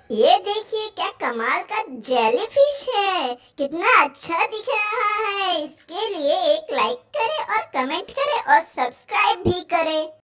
ये देखिए क्या कमाल का जेलीफिश है। कितना अच्छा दिख रहा है। इसके लिए एक लाइक करें और कमेंट करें और सब्सक्राइब भी करें।